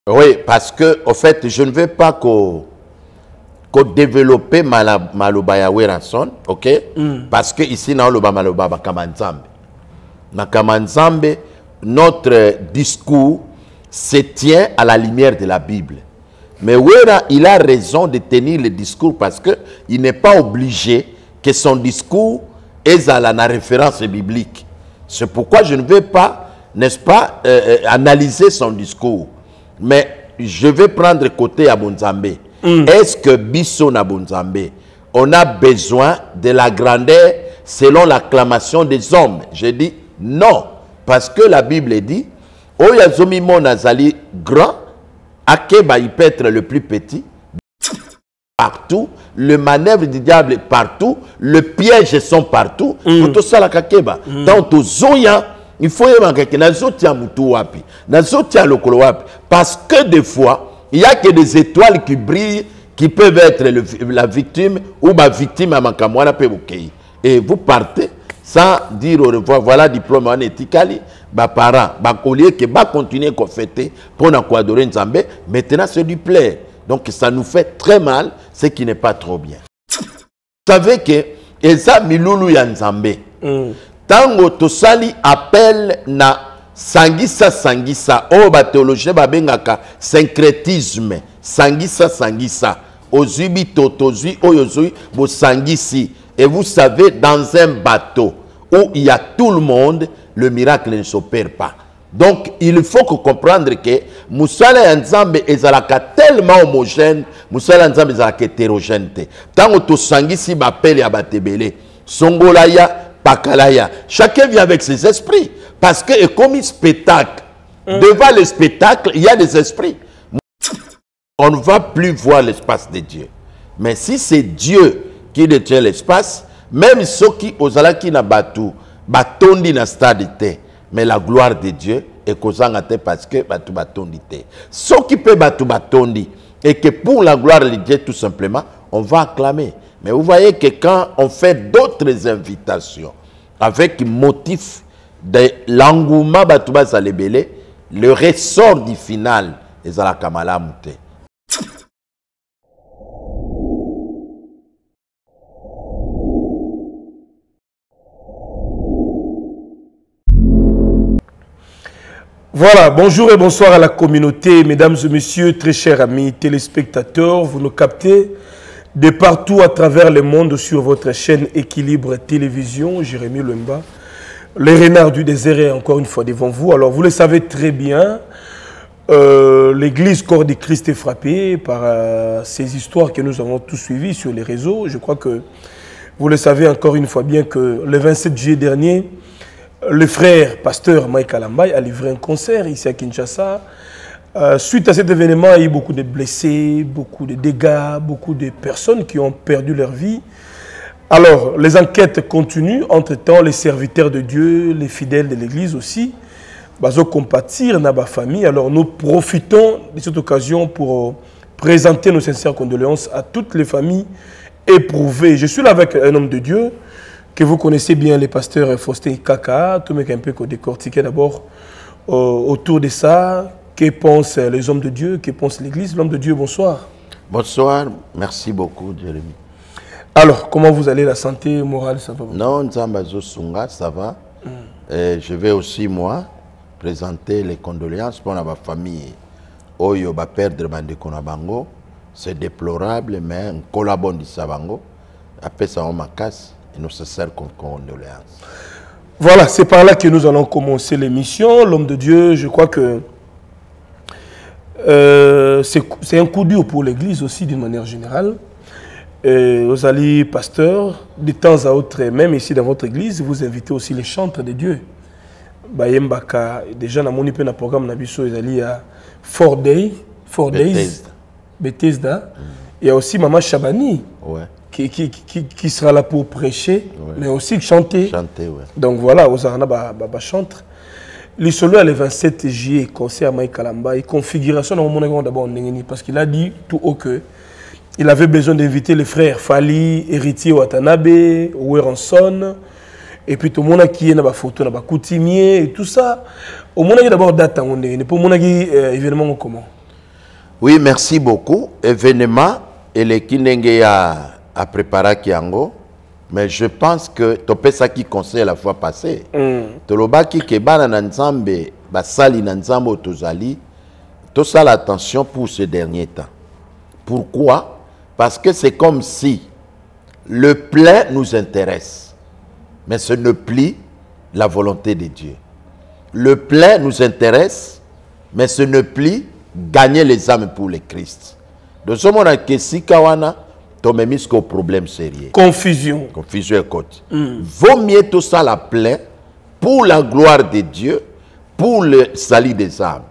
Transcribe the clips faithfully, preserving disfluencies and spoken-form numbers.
Oui, parce que, au fait, je ne veux pas qu'on qu développer Maloba Yaweranson, ok? Mm. Parce que ici, dans le Maloba Bakamanzambe. Nakamanzambe, notre discours se tient à la lumière de la Bible. Mais Wera, il a raison de tenir le discours parce qu'il n'est pas obligé que son discours ait à la référence biblique. C'est pourquoi je ne veux pas, n'est-ce pas, euh, analyser son discours. Mais je vais prendre côté à Bonzambé. Mm. Est-ce que Bisso na Bonzambé, on a besoin de la grandeur selon l'acclamation des hommes? Je dis non. Parce que la Bible dit, Oyazomi Monazali grand, Akeba il peut être le plus petit, partout, le manœuvre du diable est partout, le piège sont partout, mm. tout ça la Kakeba. Mm. Dans tout Zoya, il faut que nazotia mutu wapi, nazotia lokolo wapi, parce que des fois il y a que des étoiles qui brillent qui peuvent être le, la victime ou ma victime à makamwana pe bokei. Et vous partez sans dire au revoir. Voilà diplôme en éthicali, bah parents, bah collier que bah continuer qu'on fêter pour nous adorer Nzambe. Maintenant c'est du plaisir. Donc ça nous fait très mal, ce qui n'est pas trop bien. Vous savez que eza milulu ya Nzambe. Mm. Tango tosali appel na sangisa sangisa o ba théologien ba bengaka syncrétisme sangisa sangisa ozubi totozui oyozui bo sangisi et vous savez dans un bateau où il y a tout le monde le miracle ne s'opère pas. Donc il faut que comprendre que musala Nzambe ezalaka tellement homogène, musala Nzambe ezalaka hétérogène. Tango to sangisi ba appel ya batebele songolaya Pakalaya. Chacun vient avec ses esprits. Parce que comme un spectacle, mm. devant le spectacle, il y a des esprits. On ne va plus voir l'espace de Dieu. Mais si c'est Dieu qui détient l'espace, même ceux qui osala qui na batu, batondi na stade, mais la gloire de Dieu est causant parce que batu batondi. Ceux qui peuvent batu batondi, et que pour la gloire de Dieu, tout simplement, on va acclamer. Mais vous voyez que quand on fait d'autres invitations avec motif de l'engouement Batouba Salébélé, le ressort du final est à la Kamala Mouté. Voilà, bonjour et bonsoir à la communauté, mesdames et messieurs, très chers amis téléspectateurs, vous nous captez de partout à travers le monde sur votre chaîne Équilibre Télévision, Jérémy Lemba, les renards du désert est encore une fois devant vous. Alors vous le savez très bien, euh, l'église Corps de Christ est frappée par euh, ces histoires que nous avons tous suivies sur les réseaux. Je crois que vous le savez encore une fois bien que le vingt-sept juillet dernier, le frère pasteur Mike Alambay a livré un concert ici à Kinshasa. Euh, suite à cet événement, il y a eu beaucoup de blessés, beaucoup de dégâts, beaucoup de personnes qui ont perdu leur vie. Alors, les enquêtes continuent. Entre-temps, les serviteurs de Dieu, les fidèles de l'Église aussi, bazo compatir na ba famille. Alors, nous profitons de cette occasion pour euh, présenter nos sincères condoléances à toutes les familles éprouvées. Je suis là avec un homme de Dieu que vous connaissez bien, le pasteur Faustin Kaka. Tout le monde un peu décortiquer d'abord euh, autour de ça. Que pensent les hommes de Dieu? Que pense l'Église? L'homme de Dieu, bonsoir. Bonsoir, merci beaucoup, Jérémy. Alors, comment vous allez? La santé morale, ça va? Non, Nzambazo Sunga, ça va. Mm. Et je vais aussi, moi, présenter les condoléances pour ma famille. Oyo va perdre Bande Konabango. C'est déplorable, mais on collabore de Sabango. Après ça, on m'a casse et nous se sert comme condoléances. Voilà, c'est par là que nous allons commencer l'émission. L'homme de Dieu, je crois que Euh, c'est un coup dur pour l'Église aussi d'une manière générale. Euh, vous allez, pasteur, de temps à autre, même ici dans votre Église, vous invitez aussi les chantres de Dieu. Bayembaka, déjà dans mon programme, vous allez à Four Days, Four Days, Bethesda. Mm. Il y a aussi Maman Chabani, ouais. qui, qui, qui, qui sera là pour prêcher, ouais. mais aussi chanter. Chanter, ouais. Donc voilà, vous allez à chanter. Le solo le vingt-sept juillet, concert à Mike Kalamba, et configuration dans mon église d'abord parce qu'il a dit tout haut que il avait besoin d'inviter les frères Fali, Héritier Watanabe, Weranson, et puis tout le monde qui est dans la photo, dans la coutumier, et tout ça. Au monde d'abord date, on est pour mon événement comment? Oui, merci beaucoup. Événement, et les Kinenge a, a préparé Kiango. Mais je pense que tu peux ça qui conseille la fois passée. Tu l'as dit que bana nanzambe, basali nanzambo tozali, tout ça l'attention pour ces derniers temps. Pourquoi? Parce que c'est comme si le plein nous intéresse, mais ce ne plie la volonté de Dieu. Le plein nous intéresse, mais ce ne plie gagner les âmes pour le Christ. De ce moment que si kawana, tu m'as mis au problème sérieux. Confusion. Confusion écoute. Mm. Vaut mieux tout ça la plein pour la gloire de Dieu, pour le salut des âmes.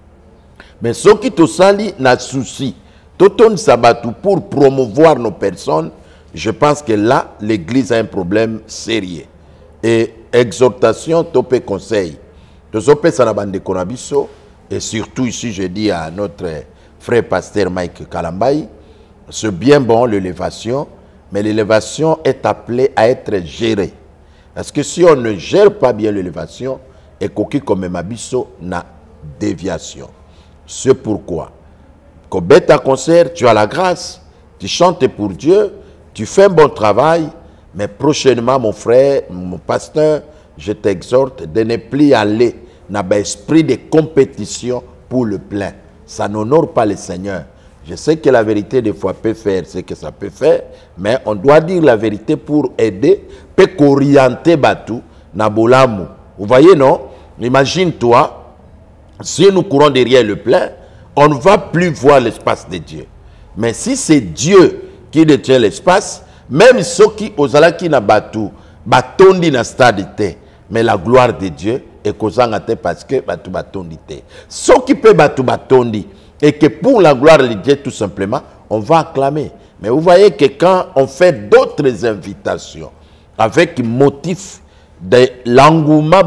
Mais ce qui te salit n'a souci, tout un sabbat pour promouvoir nos personnes, je pense que là, l'Église a un problème sérieux. Et exhortation, topé conseil. Topé sanabande konabiso, et surtout ici, je dis à notre frère pasteur Mike Kalambay, c'est bien bon l'élévation, mais l'élévation est appelée à être gérée. Parce que si on ne gère pas bien l'élévation, et qu'aucun comme Mabiso n'a déviation. C'est pourquoi, quand bête à concert, tu as la grâce, tu chantes pour Dieu, tu fais un bon travail, mais prochainement, mon frère, mon pasteur, je t'exhorte de ne plus aller dans l'esprit de compétition pour le plein. Ça n'honore pas le Seigneur. Je sais que la vérité, des fois, peut faire ce que ça peut faire, mais on doit dire la vérité pour aider, peut orienter Batou, Nabolamu. Vous voyez, non? Imagine-toi, si nous courons derrière le plein, on ne va plus voir l'espace de Dieu. Mais si c'est Dieu qui détient l'espace, même ceux qui osent qui n'a Batou, Batondi na stade, mais la gloire de Dieu est causée parce que Batou Batondi. Ceux qui peuvent Batou Batondi, et que pour la gloire de Dieu, tout simplement, on va acclamer. Mais vous voyez que quand on fait d'autres invitations, avec motif de l'engouement,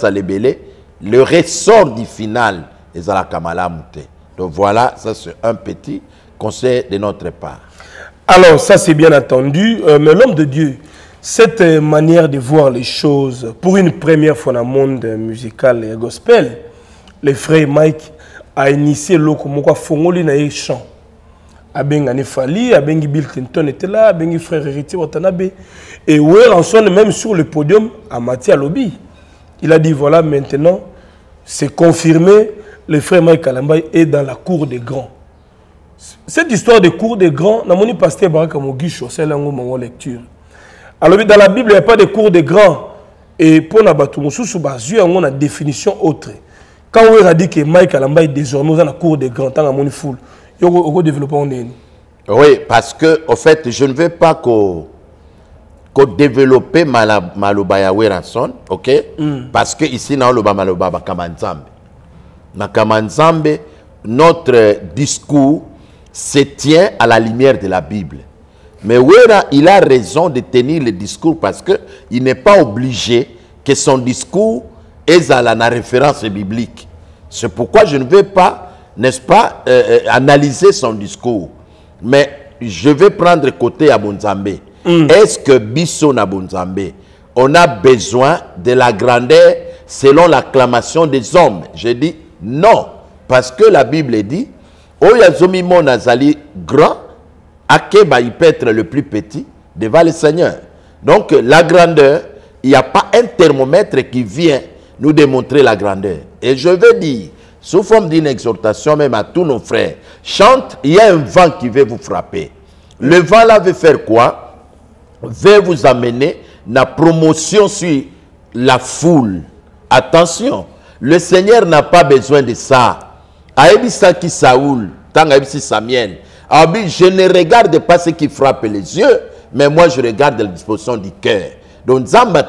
le ressort du final est à la Kamala Mouté. Donc voilà, ça c'est un petit conseil de notre part. Alors, ça c'est bien entendu, euh, mais l'homme de Dieu, cette euh, manière de voir les choses, pour une première fois dans le monde musical et gospel, le frère Mike a initié le Komoko Fongoli na chant. Abengani Fali, Abengi Bill Clinton était là, Abengi frère héritier Watanabe. Et Oueranson, même sur le podium, a Mathia Lobby. Il a dit voilà, maintenant, c'est confirmé, le frère Mike Kalambay est dans la cour des grands. Cette histoire de cour des grands, n'a pas pasteur Baraka Mogisho, c'est là où mon lecture. Alors, dans la Bible, il n'y a pas de cour des grands. Et pour Nabatou, il y a une définition autre. Quand on a dit que Mike Kalambay désormais dans la cour des grands, tant à mon foule, il y a un développement. Oui, parce que, au fait, je ne veux pas qu'on qu développe Malobaya Werason, ok? Mm. Parce que ici, dans le Malobaba Kamanzambe. Dans Kamanzambe, notre discours se tient à la lumière de la Bible. Mais Wera, il a raison de tenir le discours parce qu'il n'est pas obligé que son discours est à la référence biblique. C'est pourquoi je ne veux pas, n'est-ce pas, euh, analyser son discours. Mais je vais prendre côté à Bonzambé. Mm. Est-ce que Bisso na Bonzambé, on a besoin de la grandeur selon l'acclamation des hommes? Je dis non. Parce que la Bible dit, Oyazomi mon azali grand, Akeba il peut être le plus petit devant le Seigneur. Donc la grandeur, il n'y a pas un thermomètre qui vient nous démontrer la grandeur. Et je veux dire, sous forme d'une exhortation même à tous nos frères, chante, il y a un vent qui veut vous frapper. Le vent là veut faire quoi? Veut vous amener la promotion sur la foule. Attention, le Seigneur n'a pas besoin de ça. Aïbisa qui Saoul, tant Aïbisi Samien. Je ne regarde pas ce qui frappe les yeux, mais moi je regarde la disposition du cœur. Donc,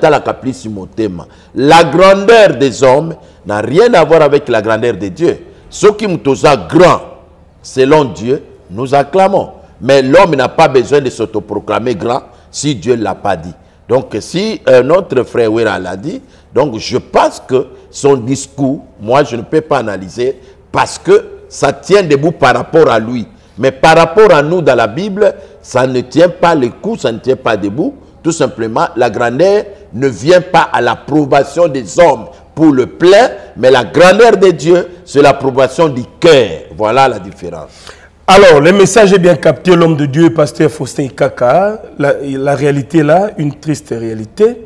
la grandeur des hommes n'a rien à voir avec la grandeur de Dieu. Ce qui nous a grand, selon Dieu, nous acclamons. Mais l'homme n'a pas besoin de s'autoproclamer grand si Dieu ne l'a pas dit. Donc, si euh, notre frère Wera l'a dit, donc je pense que son discours, moi je ne peux pas analyser parce que ça tient debout par rapport à lui. Mais par rapport à nous dans la Bible, ça ne tient pas le coup, ça ne tient pas debout. Tout simplement, la grandeur ne vient pas à l'approbation des hommes pour le plein, mais la grandeur de Dieu, c'est l'approbation du cœur. Voilà la différence. Alors, le message est bien capté, l'homme de Dieu, pasteur Faustin Kaka. La, la réalité là, une triste réalité.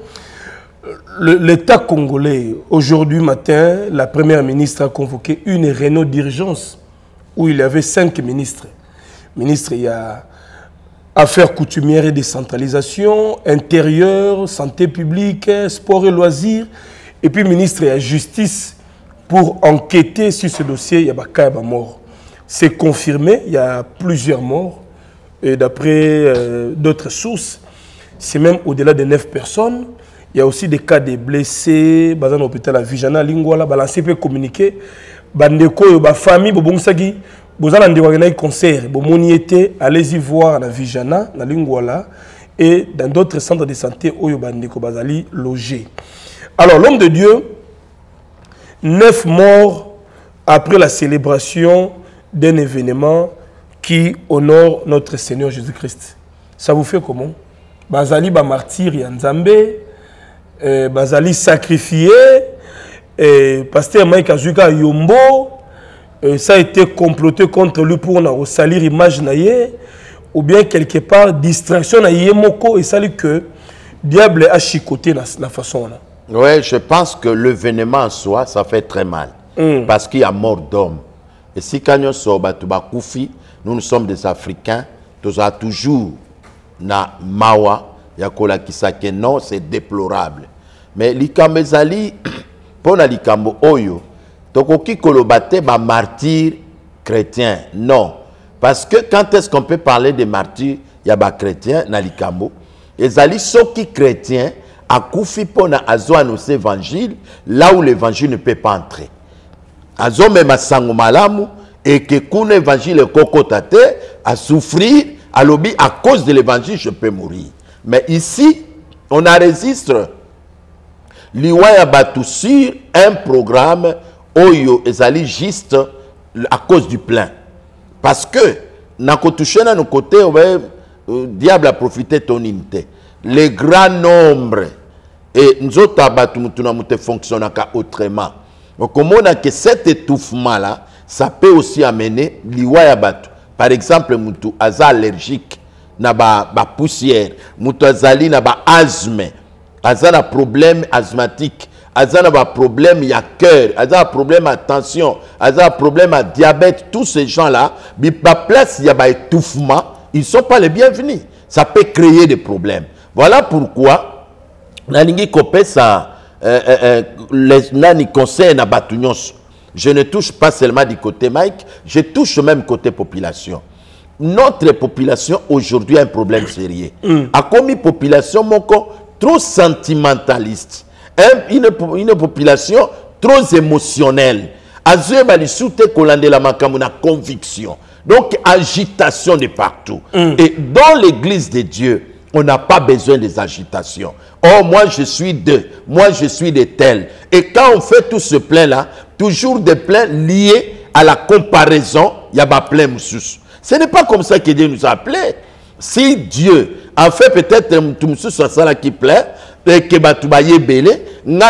L'État congolais, aujourd'hui matin, la première ministre a convoqué une réunion d'urgence où il y avait cinq ministres. Ministre, il y a affaires coutumières et décentralisation, intérieur, santé publique, sport et loisirs. Et puis ministre, il y a justice pour enquêter sur ce dossier. Il y a des morts. C'est confirmé, il y a plusieurs morts. Et d'après euh, d'autres sources, c'est même au-delà de neuf personnes. Il y a aussi des cas de blessés, dans l'hôpital à Vijana, Lingwala, balancé peut communiquer. Bandeko, ba famille, bobonsagi, bozala ndewagana concert, bomoniete, allez-y voir na Vijana, na Lingwala et dans d'autres centres de santé où bandeko bazali logés. Alors l'homme de Dieu, neuf morts après la célébration d'un événement qui honore notre Seigneur Jésus-Christ. Ça vous fait comment? Bazali ba martyr Yanzambe. Euh, Bazali sacrifié, euh, pasteur Mike Azuka Yombo, euh, ça a été comploté contre lui pour na salir image naie, ou bien quelque part distraction na yemoko et ça que diable a chicoté la, la façon là. Oui, je pense que l'événement en soi, ça fait très mal. Mm. Parce qu'il y a mort d'hommes. Et si quand nous sommes Koufi, nous, nous sommes des Africains, nous avons toujours na mawa. Yakola Kisake, non, c'est déplorable. Mais likambo ezali, pour na likambo oyo, tokoki kolobate ba martyr chrétien, non. Parce que quand est-ce qu'on peut parler de martyrs, il y a ba chrétien na likambo, ezali soki chrétien, a koufi pona azo annoncer évangile, là où l'évangile ne peut pas entrer. Azo même a sango malamu, et que koune évangile kokotate, à souffrir, à lobby, à cause de l'évangile, je peux mourir. Mais ici, on enregistre l'Iwaya Batu sur un programme Oyo ezali juste à cause du plein. Parce que, na kotouché na nos côtés, le diable a profité de ton unité. Les grands nombres, et nous autres Batu Mutuna Mute fonctionnent autrement. Donc, on a que cet étouffement-là, ça peut aussi amener l'Iwaya Batu. Par exemple, Mutu Aza allergique. Na ba, ba poussière, Moutazali na ba asthme, Aza na problème asthmatique, Aza na ba problème ya cœur, Aza na problème à tension, Aza na problème à diabète, tous ces gens-là, ba place ya ba étouffement, ils ne sont pas les bienvenus. Ça peut créer des problèmes. Voilà pourquoi, nalingi kopé ça, euh, euh, les nani conseil na batunyos. Je ne touche pas seulement du côté Mike, je touche même côté population. Notre population aujourd'hui a un problème sérieux. Mm. A comme une population moko, trop sentimentaliste, une, une population trop émotionnelle. Azue balisute kolande la makamuna conviction. Donc agitation de partout. Mm. Et dans l'église de Dieu, on n'a pas besoin des agitations. Oh, moi je suis de, moi je suis de tel. Et quand on fait tout ce plein-là, toujours des pleins liés à la comparaison, il y a pas plein moussous. Ce n'est pas comme ça que Dieu nous a appelés. Si Dieu a fait peut-être tout ça qui plaît, et que Batoubaye belé,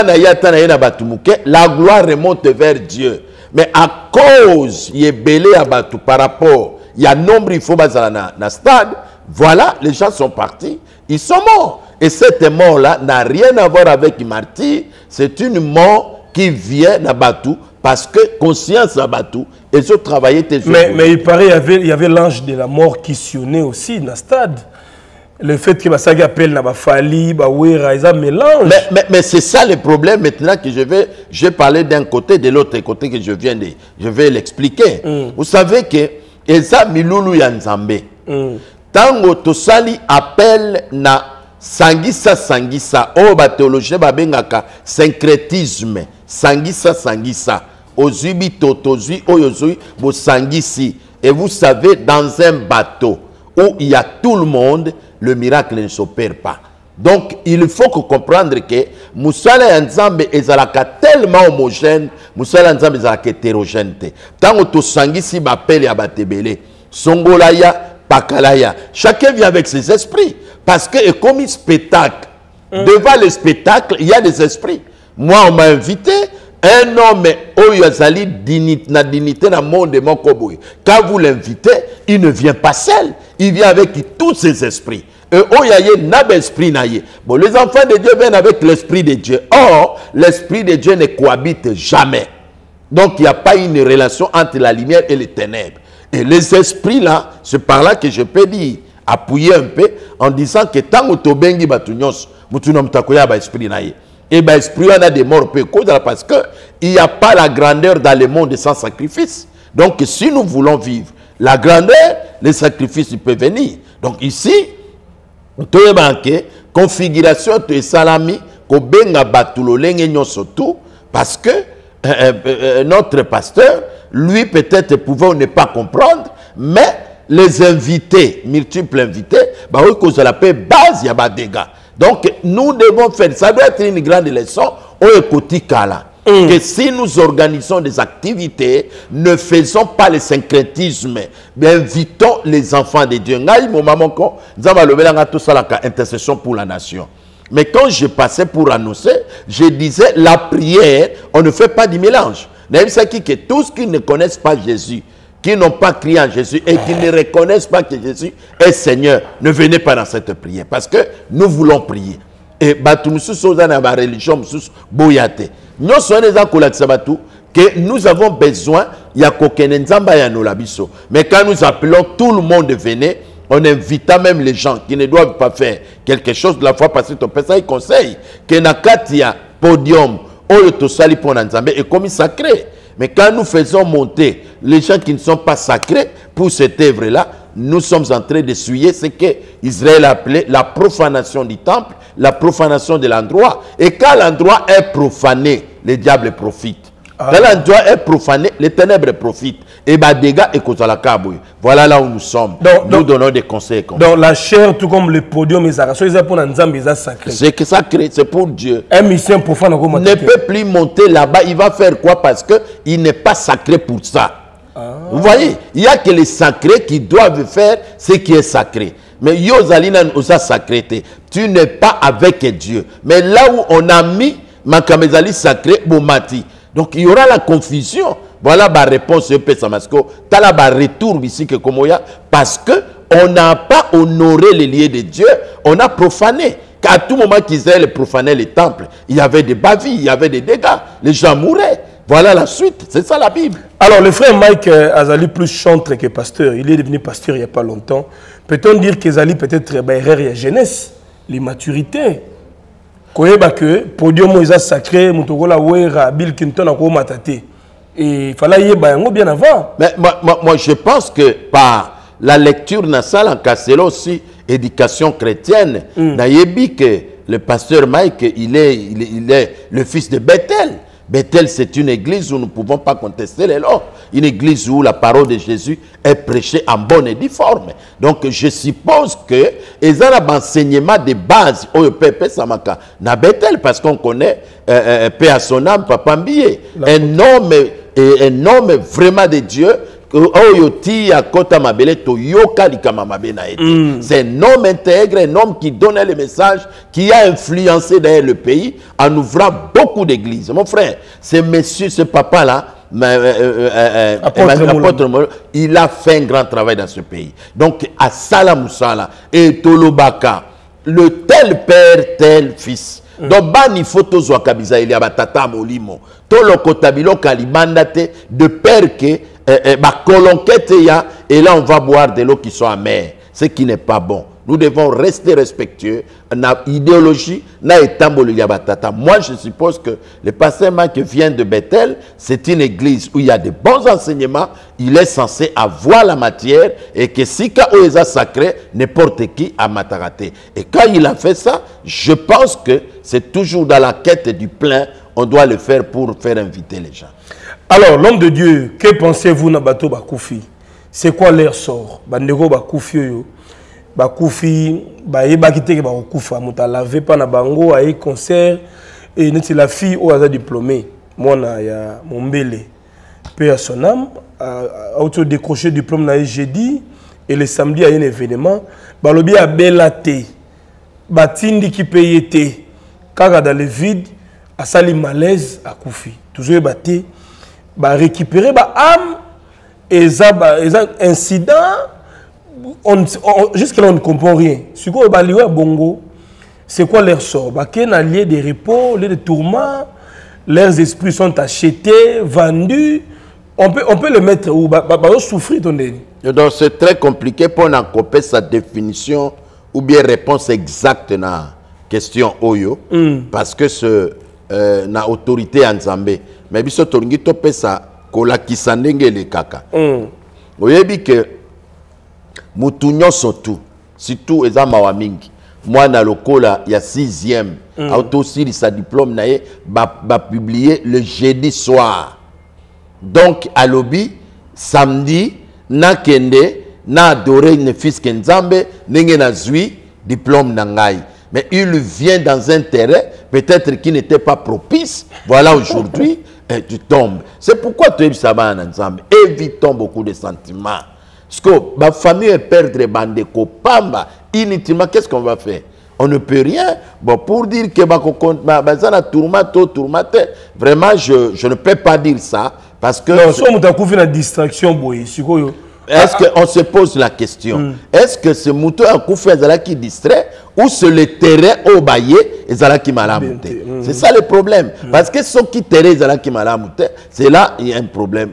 la gloire remonte vers Dieu. Mais à cause il est belé à Batou par rapport, il y a nombre il faut bazala na, na stade, voilà, les gens sont partis, ils sont morts. Et cette mort-là n'a rien à voir avec le martyr, c'est une mort qui vient à Batou. Parce que conscience à Batou, ils ont travaillé tes mais, mais il paraît qu'il y avait, avait l'ange de la mort qui sonnait aussi dans le stade. Le fait que ça appelle na Fali, Bawera, ils ont mélange. Mais, mais, mais c'est ça le problème maintenant que je vais, je vais parler d'un côté, de l'autre côté que je viens de, je vais l'expliquer. Mm. Vous savez que Eza Milulu Yanzambe, mm. Tango Tosali appelle na Sangisa Sangisa, oh ba théologie ba bengaka syncrétisme. Sangisa, Sangisa. Ozubi, Totozui, Oyozui, bo Sangisi. Et vous savez, dans un bateau où il y a tout le monde, le miracle ne s'opère pas. Donc, il faut que comprendre que Moussala Nzambe est tellement homogène, Moussala Nzambe est hétérogène. Tant que Sangisi m'appelle à Batebele, Songolaya, Pakalaya, chacun vient avec ses esprits. Parce que, comme un spectacle, mm. devant le spectacle, il y a des esprits. Moi, on m'a invité. Un homme, Oyazali, dignité, na dignité, na monde de mon koboy. Quand vous l'invitez, il ne vient pas seul. Il vient avec tous ses esprits. Et Oyaye n'a pas d'esprit naïe. Bon, les enfants de Dieu viennent avec l'esprit de Dieu. Or, l'esprit de Dieu ne cohabite jamais. Donc, il n'y a pas une relation entre la lumière et les ténèbres. Et les esprits là, c'est par là que je peux dire, appuyer un peu, en disant que tant que tu bengi batunyos, mutunom takoya ba esprit naïe. Et bien, l'esprit on a des morts parce qu'il n'y a pas la grandeur dans le monde sans sacrifice. Donc, si nous voulons vivre la grandeur, les sacrifices peuvent venir. Donc, ici, tu es manqué, configuration, tu es salami, kobenga batulo lengenyo surtout, parce que euh, euh, notre pasteur, lui, peut-être pouvait ne pas comprendre, mais les invités, multiples invités, bah oui, cause de la paix, base, il y a des dégâts. Donc, nous devons faire, ça doit être une grande leçon, au Ekotikala, mm. que si nous organisons des activités, ne faisons pas le syncrétisme, mais invitons les enfants de Dieu. Nous avons tout ça, intercession pour la nation. Mais quand je passais pour annoncer, je disais, la prière, on ne fait pas du mélange. Que tous qui ne connaissent pas Jésus, qui n'ont pas crié en Jésus et qui ne reconnaissent pas que Jésus est Seigneur, ne venez pas dans cette prière. Parce que nous voulons prier. Et nous sommes dans la religion, nous sommes boyate. Nous sommes que nous avons besoin, il y a mais quand nous appelons tout le monde venez, on invite même les gens qui ne doivent pas faire quelque chose de la foi parce que ton personne conseille que Nakatia podium et comme sacré. Mais quand nous faisons monter les gens qui ne sont pas sacrés pour cette œuvre-là, nous sommes en train de suyer ce que Israël a appelé la profanation du temple, la profanation de l'endroit. Et quand l'endroit est profané, le diable profite. Ah. Quand l'endroit est profané, les ténèbres profitent. Et bah dégâts et cause à la cabouille. Voilà là où nous sommes. Donc, nous donc, donnons des conseils. Comme donc la chair, tout comme le podium, ils sont pour Nzambe, ils sacré. C'est sacré, c'est pour Dieu. Un mission profane ne peut plus monter là-bas. Il va faire quoi? Parce qu'il n'est pas sacré pour ça. Ah. Vous voyez, il n'y a que les sacrés qui doivent faire ce qui est sacré. Mais Yozalina osa sacrété. Tu n'es pas avec Dieu. Mais là où on a mis Makamezali sacré, Bomati. Donc il y aura la confusion. Voilà ma réponse au Pesamasko. Tu as la retour ici que Komoya. Parce que on n'a pas honoré les lieux de Dieu. On a profané. À tout moment qu'Israël profanait les temples, il y avait des bavilles, il y avait des dégâts. Les gens mouraient. Voilà la suite. C'est ça la Bible. Alors le frère Mike Azali plus chantre que pasteur. Il est devenu pasteur il n'y a pas longtemps. Peut-on dire qu'Azali peut-être erreur et jeunesse, l'immaturité? Que podium est sacré, Mutogola Wera, Bill Clinton a matate. Et il fallait y aller bien avant. Mais moi, moi, moi, je pense que par la lecture nassale en Casselo aussi, éducation chrétienne, mm. Nayebi que le pasteur Mike, il est, il est, il est le fils de Bethel. Bethel, c'est une église où nous ne pouvons pas contester les lois. Une église où la parole de Jésus est prêchée en bonne et due forme. Donc, je suppose que ils ont un enseignement de base au P P Samaka na Bethel, parce qu'on connaît euh, euh, paix à son âme, Papa Mbiye, un homme, un homme vraiment de Dieu. C'est un homme intègre, un homme qui donnait le message, qui a influencé d'ailleurs le pays en ouvrant beaucoup d'églises. Mon frère, ce monsieur, ce papa-là, euh, euh, euh, apôtre Molo, il a fait un grand travail dans ce pays. Donc, à Salamoussala et Tolobaka, le tel père, tel fils. Mm. Donc, bani photo Zouakabiza, il y a batata molimo. Tolo kotabilo kalimandate de père que et là on va boire de l'eau qui sont amères, ce qui n'est pas bon. Nous devons rester respectueux. Na idéologie, na etambolo yabatata. Moi je suppose que le pasteur qui vient de Bethel, c'est une église où il y a de bons enseignements. Il est censé avoir la matière et que si ka oeza sacré, n'importe qui a mataraté. Et quand il a fait ça, je pense que c'est toujours dans la quête du plein. On doit le faire pour faire inviter les gens. Alors, l'homme de Dieu, que pensez-vous na bateau Bakoufi? C'est quoi leur sort? Bandego Bakoufi yo. Bakoufi, ba yeba kite ke Bakoufa, muta lavé pa na bango a concert et neti la fille au hasard diplômé. Moi na ya Mombele. Paix à son âme, a auto décroché diplôme na jeudi et le samedi a un événement. Balobi a belate. Batindi qui payete. Kaka dans le vide. à sali malaise à Koufi. Toujours batté, bah récupérer bah âme et ça bah incident. On, on, jusque là on ne comprend rien. Ce qu'on va lier à Bongo, c'est quoi leur sort? Bah qu'il y a un lieu de repos, lieu de tourment, leurs esprits sont achetés, vendus. On peut, on peut le mettre où bah, bah, bah souffrir ton nez. Donc c'est très compliqué pour en couper sa définition ou bien réponse exacte à la question Oyo, mm. parce que ce euh, na autorité en Zambé. Mais biso tolingi topé ça kola kisandenge le kaka. Vous voyez que mutunyo sotu, surtout eza mawamingi. Moi na lokola il y a sixième, mm. auto aussi sa diplôme naé ba, ba publié le jeudi soir. Donc à lobby samedi na kende na adoré ne fils Kenzambe nenge na zui diplôme nangai. Mais il vient dans un terrain peut-être qui n'était pas propice. Voilà aujourd'hui eh, tu tombes. C'est pourquoi tu es ça ensemble. Évitons beaucoup de sentiments. Parce que ma famille est perdre bande pamba inutilement. Qu'est-ce qu'on va faire? On ne peut rien. Bon, pour dire que ma tourmente, tourmente, vraiment je, je ne peux pas dire ça. Parce que... Non, si on a une distraction, boy, est-ce qu'on se pose la question, mm. est-ce que ce mouton a coupé qui distrait ou c'est le terrain au baillé et qui m'a lamonté? C'est ça le problème. Mm. Parce que ceux qui terrain qui m'a lamonté, c'est là il y a un problème.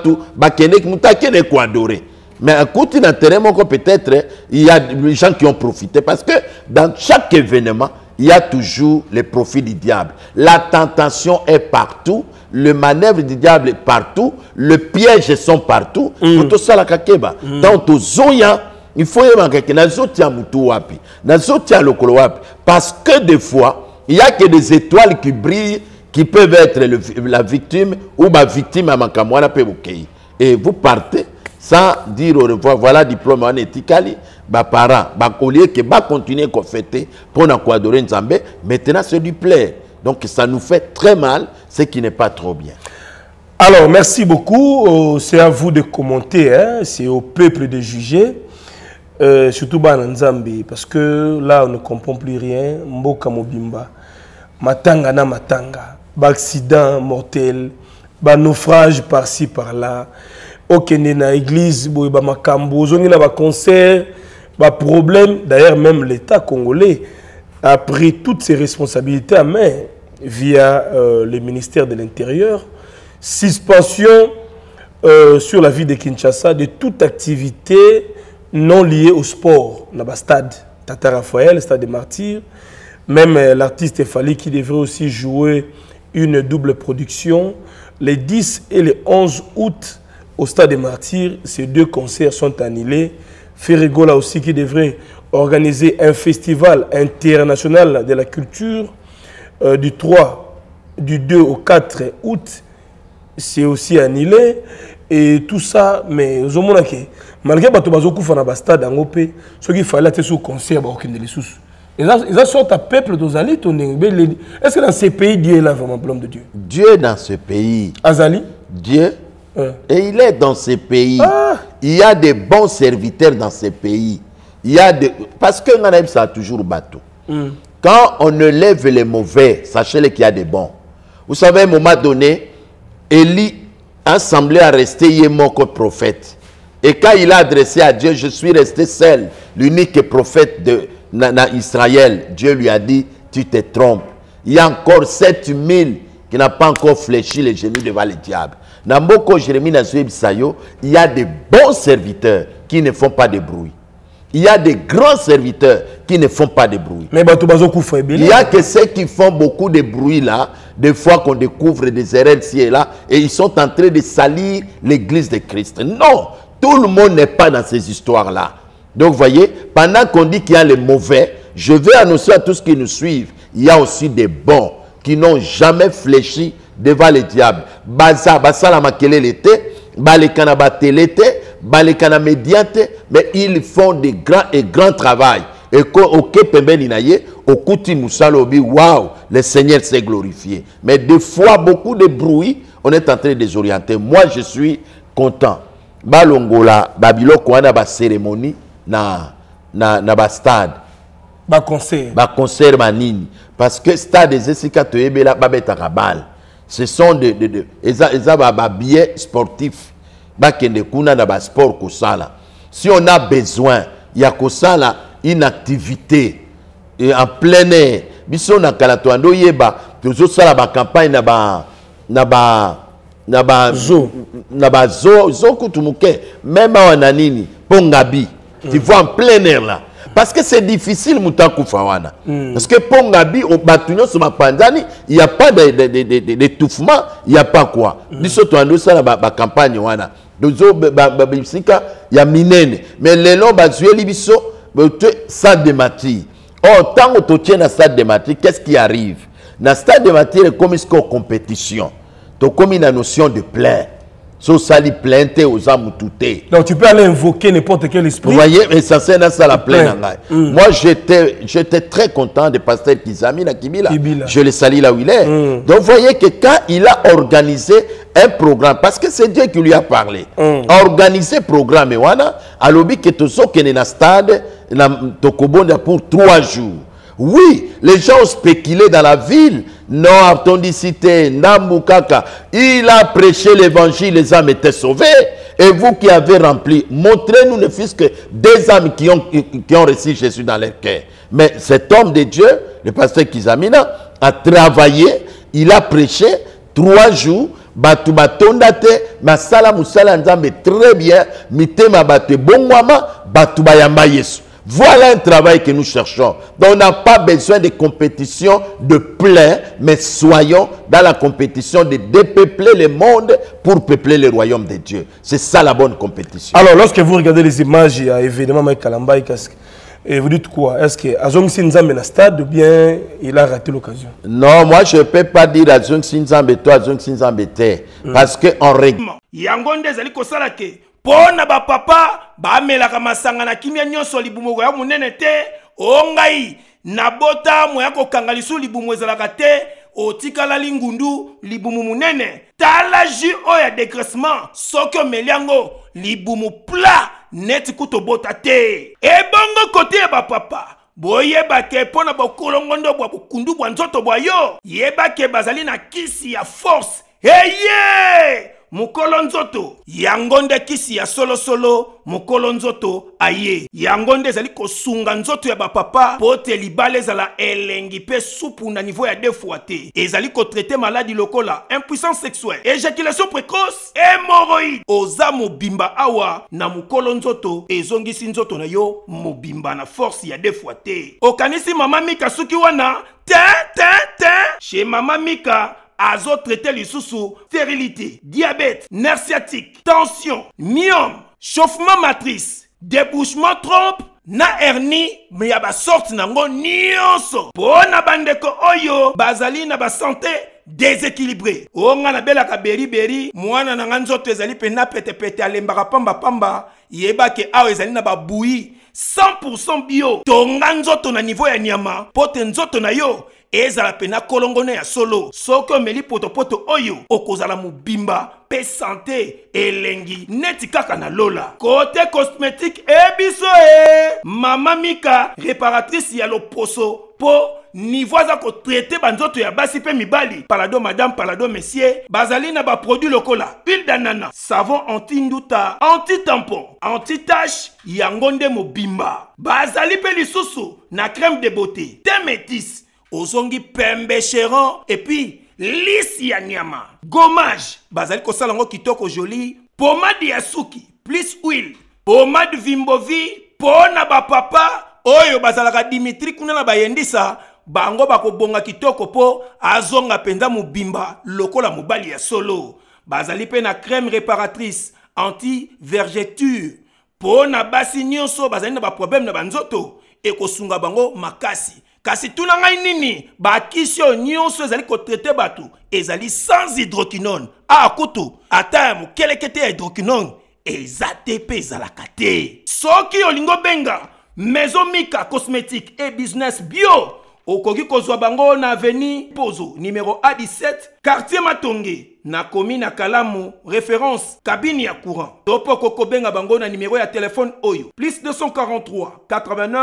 Mais à côté d'un terrain, peut-être il y a des gens qui ont profité. Parce que dans chaque événement, il y a toujours le profit du diable. La tentation est partout. Le manœuvre du diable est partout, le piège sont partout. Mm. Tout ça la kakeba. Mm. Donc zoya, il faut y avoir quelqu'un. Nazotia mutu wapi, nazotia lokolo wapi. Parce que des fois, il y a que des étoiles qui brillent, qui peuvent être le, la victime ou ma victime à makamwana pe bukei. Et vous partez sans dire au revoir. Voilà diplôme en éthicali. Bah parents, bah collier qui va continuer à fêter pour n'a quoi adorer Nzambe. Maintenant c'est du plaisir. Donc ça nous fait très mal, ce qui n'est pas trop bien. Alors, merci beaucoup. C'est à vous de commenter, hein? C'est au peuple de juger. Euh, surtout dans Nzambi, parce que là, on ne comprend plus rien. Mboka Mobimba, Matanga na Matanga, accident mortel, naufrage par-ci, par-là. Okene na église, ba makambo, zoni na ba concert, ba problème. D'ailleurs, même l'État congolais a pris toutes ses responsabilités à main via euh, le ministère de l'Intérieur. Suspension euh, sur la ville de Kinshasa de toute activité non liée au sport. Dans le stade Tata Raphaël, le stade des Martyrs. Même euh, l'artiste Fali qui devrait aussi jouer une double production. Les dix et les onze août au stade des Martyrs, ces deux concerts sont annulés. Ferregola aussi qui devrait organiser un festival international de la culture euh, du trois, du deux au quatre août, c'est aussi annulé. Et tout ça, mais malgré que tu as un stade en O P, ce qu'il fallait être sur concert, il y a une sorte de peuple d'Ozali. Est-ce que dans ces pays, Dieu est là vraiment, l'homme de Dieu? Dieu est dans ce pays. Azali? Dieu. Hein? Et il est dans ce pays. Ah. Il y a des bons serviteurs dans ce pays. Il y a des... Parce que ça a toujours bateau. Mm. Quand on ne lève les mauvais, sachez-le qu'il y a des bons. Vous savez, à un moment donné, Élie a semblé à rester yémo comme prophète. Et quand il a adressé à Dieu, je suis resté seul, l'unique prophète de na, na Israël. Dieu lui a dit, tu te trompes. Il y a encore sept mille qui n'ont pas encore fléchi les genoux devant le diable. Dans Mboko Jérémie Sayo, il y a des bons serviteurs qui ne font pas de bruit. Il y a des grands serviteurs qui ne font pas de bruit. Mais il y a que ceux qui font beaucoup de bruit là, des fois qu'on découvre des erreurs ci et là, et ils sont en train de salir l'église de Christ. Non, tout le monde n'est pas dans ces histoires-là. Donc vous voyez, pendant qu'on dit qu'il y a les mauvais, je veux annoncer à tous ceux qui nous suivent, il y a aussi des bons qui n'ont jamais fléchi devant le diable. Baza, basala makele l'été, balekana batelete, balekana médiante, mais ils font des grands et grands travail. Et ok pembeni naye, okuti musalobi, waouh, le Seigneur s'est glorifié. Mais des fois, beaucoup de bruit, on est en train de désorienter. Moi, je suis content. Balongola, babilo kwana ba cérémonie na na na ba stade. ba concert ba concert manini parce que stade des esika to yebela babeta kabal ce sont de de de eza eza ba ba billets sportifs ba kende kuna na ba sport ko sala si on a besoin ya ko sala une activité et en plein air biso na kala to ando yeba tozo sala ba campagne na ba na ba na ba zo na ba zo zo kutumuke même wana nini pongabi mm. tu vois en plein air là parce que c'est difficile muta kufawana mm. parce que pongabi au batunyo sur ma panzani il y a pas de de de d'étouffement il y a pas quoi biso to ando sala ba, ba campagne wana dozo ba ba bisika ya minene mais les longs bazueli biso stade de mati or tant que tu tiens na stade de mati qu'est-ce qui arrive na stade de mati comme est-ce qu'on compétition tu comme une notion de plein so sali plainte aux âmes touté donc tu peux aller invoquer n'importe quel esprit vous voyez mais ça c'est dans ça la pleine mm. moi j'étais j'étais très content de pasteur Kizami na Kibila. Kibila je le salue là où il est mm. donc vous voyez que quand il a organisé un programme parce que c'est Dieu qui lui a parlé mm. organiser programme wana alobi que to so kene na stade na tokobonda pour trois jours. Oui, les gens ont spéculé dans la ville. Non, Atondicité, Nambukaka. Il a prêché l'évangile, les âmes étaient sauvées. Et vous qui avez rempli, montrez-nous ne fût-ce que des âmes qui ont, qui ont reçu Jésus dans leur cœur. Mais cet homme de Dieu, le pasteur Kizamina, a travaillé, il a prêché trois jours. Batu batondate, masala musala nzambe très bien, mitema bate bongwama, batu bayamba Yesu. Voilà un travail que nous cherchons. Donc on n'a pas besoin de compétition de plein, mais soyons dans la compétition de dépeupler le monde pour peupler le royaume de Dieu. C'est ça la bonne compétition. Alors lorsque vous regardez les images, il y a évidemment Mike Kalamba et vous dites quoi? Est-ce que Azong Sinzambe na stade ou bien il a raté l'occasion? Non, moi je ne peux pas dire Azong Sinzambe toi, Azong Sinzambe te. Parce qu'on regarde. Yangonde zali kosala ke pona ba papa ba melaka masanga na kimia nyonso libumo ya munene te ongai na bota moya ko kangalisu libumo ezalaka te otikala lingundu libumu munene tala ji oya dégraissement soko meliango libumu pla net kuto bota te ebongo côté ba papa boyeba ke pona bokolongondo bwa kundu bwa nzoto bwa yo yeba ke bazali na kisi ya force eye mukolo nzoto yangonde kisi ya solo solo mukolo nzoto aye yangonde zali kosunga nzoto ya bapapa pote libale zala elengi pe supu na niveau ya defwa te ezali ko traiter maladie lokola impuissance sexuelle éjaculation précoce hémorroïde oza mobimba awa na mukolo nzoto ezongisi nzoto na yo mobimba na force ya defwa te okanisi mama Mika suki wana te te te chez mama Mika azo traité lisusu stérilité, diabète, nerf sciatique, tension, myome, chauffement matrice, débouchement trompe, na hernie, mais y'a ba sorte nango nyonso. Pona bandeko oyo, bazali na ba santé déséquilibré. Onga na bela ka beri beri, mwana na nganzoto ezali pena pete pete alembaka pamba pamba, yeba ke awe ezali na ba bouilli cent pour cent bio. Tonga nzoto na niveau ya nyama, pote nzoto na yo. Ezala pena kolongone ya solo soko meli poto poto oyo okozala mubimba pe santé elengi neti kaka na lola côté cosmétique ebiso e mama Mika réparatrice ya loposo po niveau za ko traiter banzoto ya basi pe mibali palado madame palado monsieur bazali na ba produit lokola huile d'ananas savon anti-nduta anti-tampon anti-tache yangonde mobimba bazali pe lisusu na crème de beauté thé métis ozongi pembe chéron et puis lisi ya nyama gommage bazali kosala ngo kitoko joli pomade ya suki plus huile pomade vimbovi pona ba papa oyo bazalaka Dimitri kuna na bayendisa bango bakobonga kitoko po azonga penza mobimba lokola mobali ya solo bazali pe na crème réparatrice anti vergeture pona basi nyonso bazali na ba problème na banzoto ekosunga bango makasi. Kasi tuna ngai nini ba kisio nyonso ezali ko traiter batu ezali sans hydroquinone a kutu ata mu kelekete hydroquinone ezate pe ezalaka te soki olingo benga Maison Mika cosmétique et business bio okoki kozwa bango na avenue Pozo numéro A dix-sept quartier Matonge na commune na Kalamu référence cabine ya courant topo koko benga bango na numéro ya téléphone oyo plus deux cent quarante-trois quatre-vingt-neuf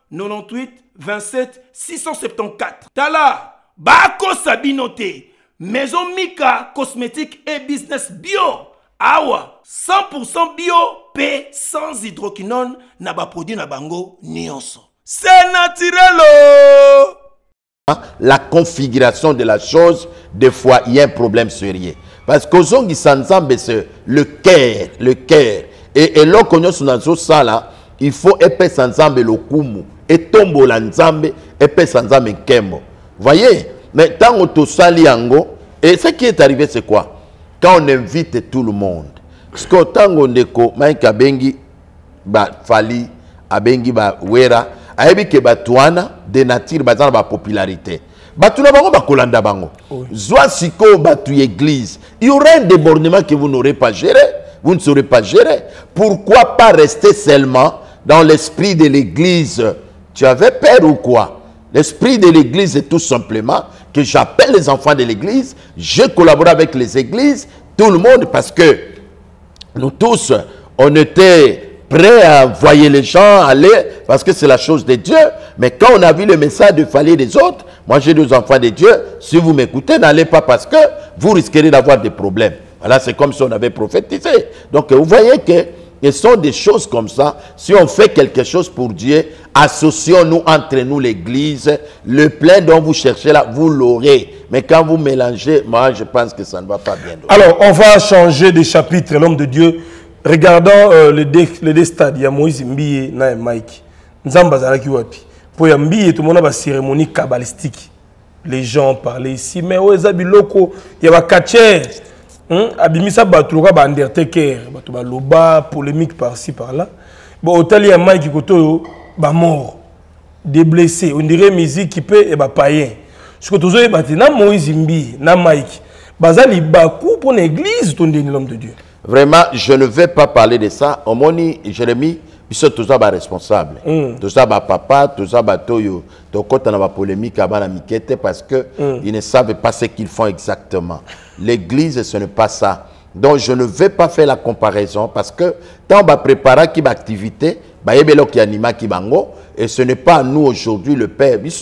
quatre-vingt-dix-huit vingt-sept six cent soixante-quatorze. Tala, Bako Sabinote, Maison Mika, cosmétique et business bio. Awa, cent pour cent bio, P sans hydroquinone, na ba produit na bango nyonso. C'est naturel. La configuration de la chose, des fois, il y a un problème sérieux. Parce qu'aux gens qui s'ensemble, c'est le cœur, le cœur. Et, et là, quand on est dans ça, là, il faut épais ensemble le kumu. Et tombe l'ensemble, épais ensemble kembo. Voyez? Mais tant on te sali ango, et ce qui est arrivé, c'est quoi? Quand on invite tout le monde. Parce que tant on est ko, maïka bengi, ba fali, abengi ba wera, ayebi ke batuana de nature bazana ba popularité. Batuna bango ba kolanda bango. Zwa siko batu église. Il y aura un débordement que vous n'aurez pas géré. Vous ne saurez pas gérer. Pourquoi pas rester seulement dans l'esprit de l'église? Tu avais peur ou quoi? L'esprit de l'église est tout simplement que j'appelle les enfants de l'église, je collabore avec les églises, tout le monde, parce que nous tous, on était prêts à envoyer les gens aller, parce que c'est la chose de Dieu. Mais quand on a vu le message de faller des autres, moi j'ai deux enfants de Dieu, si vous m'écoutez, n'allez pas parce que vous risquerez d'avoir des problèmes. Voilà, c'est comme si on avait prophétisé. Donc vous voyez que ce sont des choses comme ça. Si on fait quelque chose pour Dieu, associons-nous entre nous l'église. Le plein dont vous cherchez là, vous l'aurez. Mais quand vous mélangez, moi je pense que ça ne va pas bien. Alors, on va changer de chapitre, l'homme de Dieu. Regardons euh, les, deux, les deux stades. Il y a Moïse Mbiye et Mike. Nzamba Zalaki Wapi. Pour Mbiye, tout le monde a une cérémonie kabbalistique. Les gens parlaient ici. Mais où est Zabiloko? Il y a un catcher. Abimisa Batouka, Undertaker, Batouba Loba, polémique par-ci par-là. Bon, au y a Mike Koto, bah mort, des blessés. On dirait musique qui peut et bah païen. Ce que tu as dit, na Moïse Mbi, na Mike, Bazali Bakou pour l'église, ton l'homme de Dieu. Vraiment, je ne vais pas parler de ça. Au moni, Jérémie, ils sont tous responsables. Mm. Tous ça, papa, tous ça, toyo. Donc, quand on a la polémique à la miquette, parce qu'ils mm. ne savent pas ce qu'ils font exactement. L'église, ce n'est pas ça. Donc, je ne vais pas faire la comparaison parce que tant on va préparer qui activité, et ce n'est pas nous aujourd'hui le Père. Biso,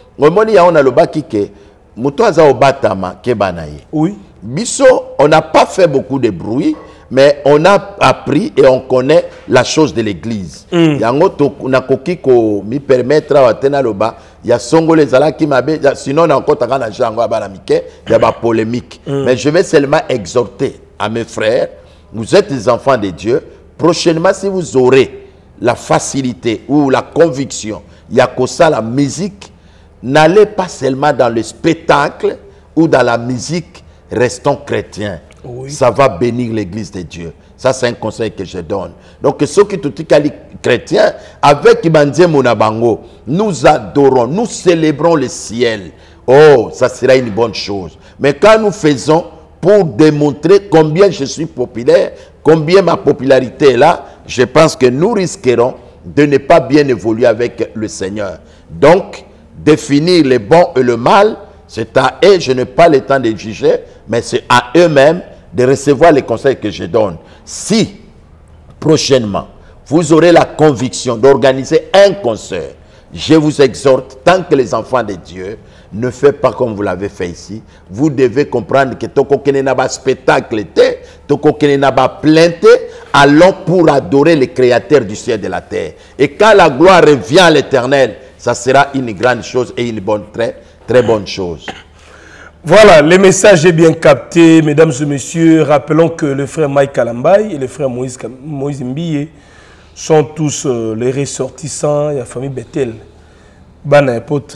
on a le baki ke, mutoaza obatama ke banaye. Oui. Biso, on n'a pas fait beaucoup de bruit, mais on a appris et on connaît la chose de l'église. Yango to na koki ko mi permettre à tena loba, ya songo les ala qui m'abe, sinon on a encore takana jango abalamike, il y a ba polémique. Mais je vais seulement exhorter à mes frères, vous êtes des enfants de Dieu, prochainement si vous aurez la facilité ou la conviction, il y a que ça la musique, n'allez pas seulement dans le spectacle ou dans la musique, restons chrétiens. Oui. Ça va bénir l'église de Dieu. Ça, c'est un conseil que je donne. Donc, ceux qui sont chrétiens, avec Ibandie Monabango, nous adorons, nous célébrons le ciel. Oh, ça sera une bonne chose. Mais quand nous faisons pour démontrer combien je suis populaire, combien ma popularité est là, je pense que nous risquerons de ne pas bien évoluer avec le Seigneur. Donc, définir le bon et le mal, c'est à eux, je n'ai pas le temps de juger, mais c'est à eux-mêmes de recevoir les conseils que je donne. Si, prochainement, vous aurez la conviction d'organiser un concert, je vous exhorte, tant que les enfants de Dieu, ne faites pas comme vous l'avez fait ici. Vous devez comprendre que toko kene na ba spectacle te, toko kene na ba plainte, allons pour adorer le Créateur du ciel et de la terre. Et quand la gloire revient à l'Éternel, ça sera une grande chose et une bonne, très, très bonne chose. Voilà, le message est bien capté, mesdames et messieurs. Rappelons que le frère Mike Kalambay et le frère Moïse, Moïse Mbiye sont tous euh, les ressortissants de la famille Bethel. Bana apôtre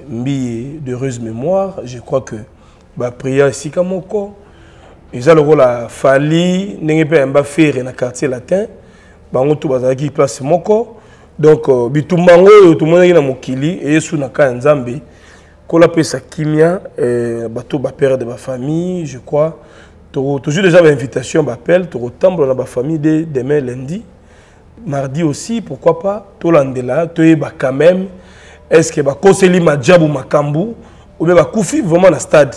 Mbiye d'heureuse mémoire, je crois que la prière ici comme encore. Ils ont le rôle à Fali, n'engé pas un faire dans le quartier latin. Bango tout bazar qui place mon corps. Donc bitu mango tout le monde est dans mokili et sous naka nzambe. Kola pesa kimia bateau ba père de ma famille, je crois. Toujours déjà l'invitation m'appelle, tu retombe dans ma famille dès demain lundi. Mardi aussi, pourquoi pas, tout l'andela, tu es quand même. Est-ce que va conseiller ma job ou ma kambu ou bien va koufi vraiment dans le stade.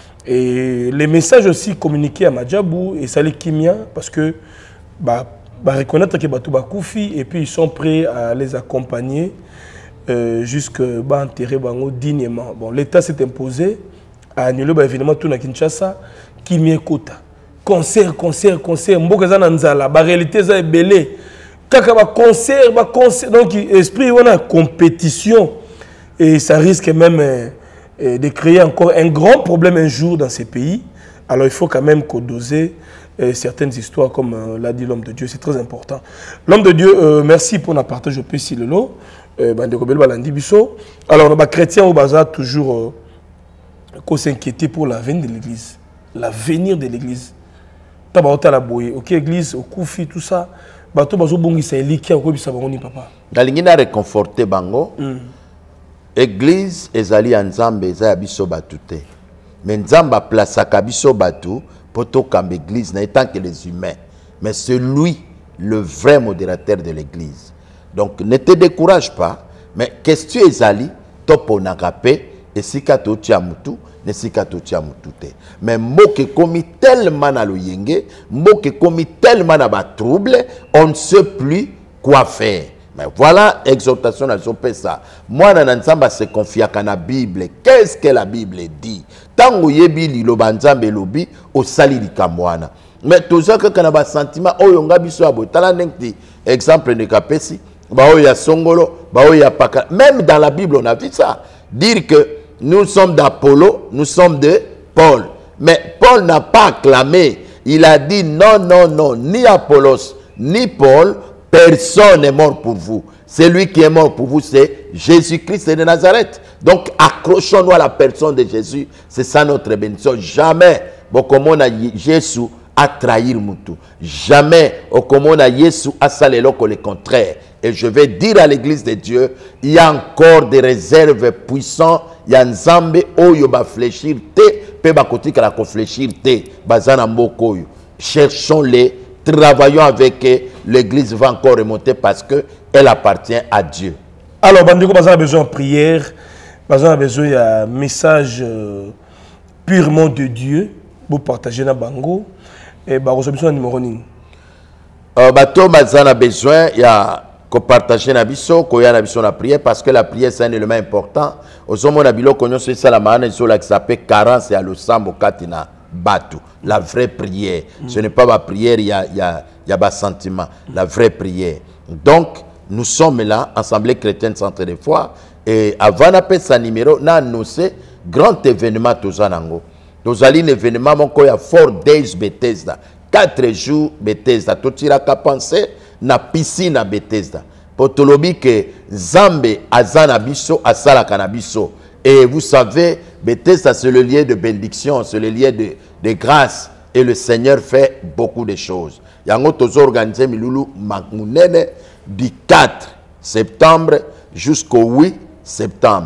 Et les messages aussi communiqués à ma job et ça les kimia parce que bah, bah reconnaître que bateau va koufi et puis ils sont prêts à les accompagner euh, jusque bah enterrer bango dignement. Bon, l'État s'est imposé à annuler bah évidemment tout na Kinshasa qui m'y écoute. Concert, concert, concert, mboka za nanzala, ba réalité za belé. Kaka ba concert, ba concert, donc esprit on a compétition et ça risque même euh, euh, de créer encore un grand problème un jour dans ces pays. Alors il faut quand même qu'on dose euh, certaines histoires comme euh, l'a dit l'homme de Dieu, c'est très important. L'homme de Dieu, euh, merci pour notre partage au P C Lelo. Euh, alors les chrétiens au bazar toujours euh, s'inquiéter pour l'avenir de l'église, l'avenir de l'église. Ok, église, au Koufi, tout ça. Bato bazo bongi sa eliki ko bisa bango ni papa. Dalingina réconforter bango. Église ezali nzambe eza ya biso batu te. Mais nzamba place ka biso batu poto kam église na étant que les humains. Mais c'est lui le vrai modérateur de l'église. Donc ne te décourage pas, mais question ezali topo nakape esika to tia mutu. Mais moke komi tellement na loyenge, moke komi tellement na ba trouble, on ne sait plus quoi faire. Mais voilà exhortation à ça. Moi na nzamba se confia à la Bible. Qu'est-ce que la Bible dit? Tango yebi li lo banzambe lobi o sali likamwana. Mais toza ka kana ba sentiment oyo nga biso abo tala ndengti exemple ne kapesi ba oyo ya songolo, ba oyo ya paka. Même dans la Bible on a vu ça. Dire que nous sommes d'Apollo, nous sommes de Paul. Mais Paul n'a pas acclamé. Il a dit non, non, non, ni Apollos, ni Paul, personne n'est mort pour vous. Celui qui est mort pour vous, c'est Jésus-Christ de Nazareth. Donc, accrochons-nous à la personne de Jésus. C'est ça notre bénédiction. Jamais, comme on a Jésus a trahi Moutou. Jamais, comme on a Jésus a salé le contraire. Et je vais dire à l'église de Dieu, il y a encore des réserves puissantes. Il y a un Zambé oyo ba fléchir te, pe ba koti kala ko fléchir te, bazana mboko yo. Cherchons-les, travaillons avec eux, l'église va encore remonter parce que elle appartient à Dieu. Alors, bandiko bazana besoin de prière, bazana besoin d'un message euh, purement de Dieu pour partager na bango et ba résolution numéro ni. Euh bato bazana besoin il y a ko partager na biso, ko ya na biso na prière parce que la prière c'est un élément important. Osomo na bilo konyo c'est ça la maana iso la qui s'appelle carence et le sambo katina batu. La vraie prière. Mm. Ce n'est pas ma prière, il y a il y a il y a bas sentiment, la vraie prière. Donc nous sommes là assemblée chrétienne centre de foi et avant d'appeler sa numéro na annoncé grand événement tozanango. Tozali un événement mon ko ya four days Bethesda. quatre jours Bethesda. Totira ka penser na piscine à Bethesda. Potolobi que Zambe azana biso asala kanabiso. Et vous savez, Bethesda c'est le lieu de bénédiction, c'est le lieu de, de grâce. Et le Seigneur fait beaucoup de choses. Yango tozo organisé milulu makunene du quatre septembre jusqu'au huit septembre.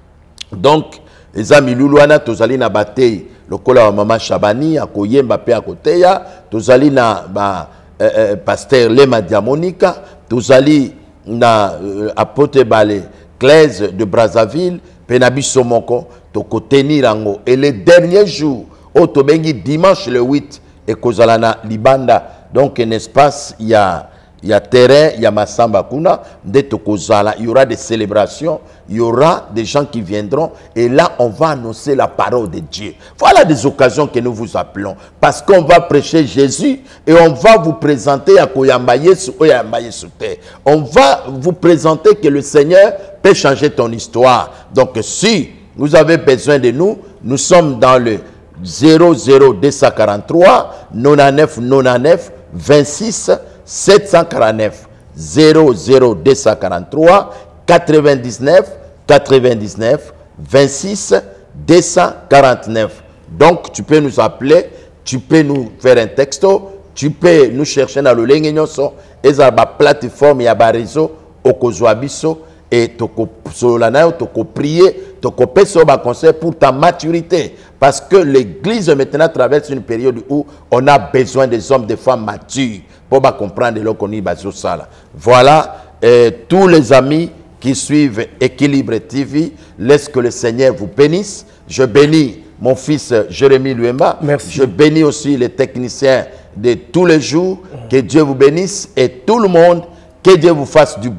Donc, les amis milulu ana tozali na batei lokola wa mama Shabani akoyemba pe akoteya, tozali na ba Euh, euh, pasteur Lema Diamonika, tozali na euh, apote bale Claise de Brazzaville, Penabiso Moko, toko tenirango. Et le dernier jour, au Tobengi, dimanche le huit, et Kozalana Libanda, donc un espace, il y a il y a terrain, il y a Massamba Kuna, il y aura des célébrations, il y aura des gens qui viendront et là on va annoncer la parole de Dieu. Voilà des occasions que nous vous appelons parce qu'on va prêcher Jésus et on va vous présenter à Koyamba Yesu, Oyamba Yesu te. On va vous présenter que le Seigneur peut changer ton histoire. Donc si vous avez besoin de nous, nous sommes dans le zéro zéro deux cent quarante-trois quatre-vingt-dix-neuf quatre-vingt-dix-neuf vingt-six sept cent quarante-neuf zéro zéro deux cent quarante-trois quatre-vingt-dix-neuf quatre-vingt-dix-neuf vingt-six deux cent quarante-neuf. Donc tu peux nous appeler, tu peux nous faire un texto, tu peux nous chercher dans le lengenyoso et dans la plateforme ya ba réseau okozwabiso et toko solana toko prier toko peso ba conseil pour ta maturité parce que l'église maintenant traverse une période où on a besoin des hommes, des femmes matures pour comprendre le qu'on y baso sala. Voilà euh, tous les amis qui suivent Équilibre T V, laisse que le Seigneur vous bénisse. Je bénis mon fils Jérémy Luemba. Merci. Je bénis aussi les techniciens de tous les jours. Que Dieu vous bénisse et tout le monde, que Dieu vous fasse du bien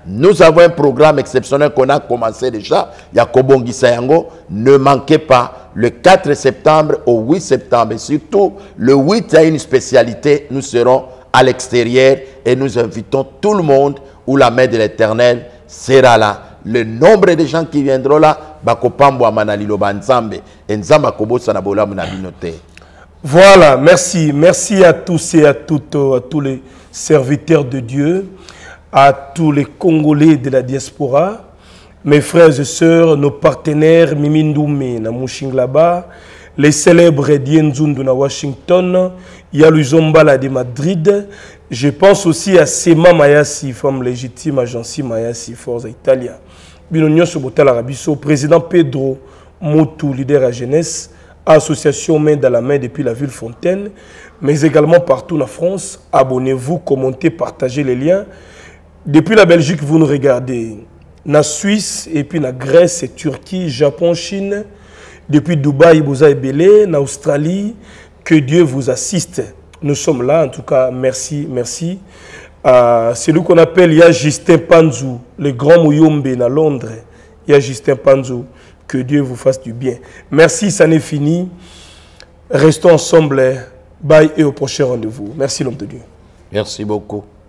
nous avons un programme exceptionnel qu'on a commencé déjà. Yakobongi Sayango, ne manquez pas le quatre septembre au huit septembre. Et surtout, le huit, il y a une spécialité. Nous serons à l'extérieur et nous invitons tout le monde où la main de l'Éternel sera là. Le nombre de gens qui viendront là, bakopambo manalilo banzambe, enzamba kobosa na bola munabinote. Voilà, merci. Merci à tous et à toutes, à tous les serviteurs de Dieu, à tous les Congolais de la diaspora, mes frères et sœurs, nos partenaires, Mimi Ndoumé, na Mushinglaba, les célèbres Dienzundu na Washington, Yaluzombala de Madrid. Je pense aussi à Sema Mayasi, femme légitime, agence Mayasi, Forza Italia. Binonio Sobotal Arabiso, président Pedro Motu, leader à jeunesse, association main dans la main depuis la ville Fontaine, mais également partout en France. Abonnez-vous, commentez, partagez les liens. Depuis la Belgique, vous nous regardez. Na Suisse, et puis na Grèce, et Turquie, Japon, Chine. Depuis Dubaï, Bouza et Belé, na Australie. Que Dieu vous assiste. Nous sommes là, en tout cas, merci, merci. Euh, c'est lui qu'on appelle Y'a Justin Panzou, le grand Mouyombe à Londres. Y'a Justin Panzou. Que Dieu vous fasse du bien. Merci, ça n'est fini. Restons ensemble. Bye et au prochain rendez-vous. Merci l'homme de Dieu. Merci beaucoup.